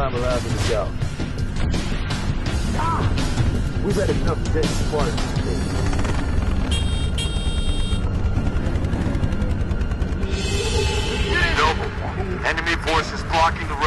I'm allowed to go. We've had enough dead Spartans today. Noble, enemy forces blocking the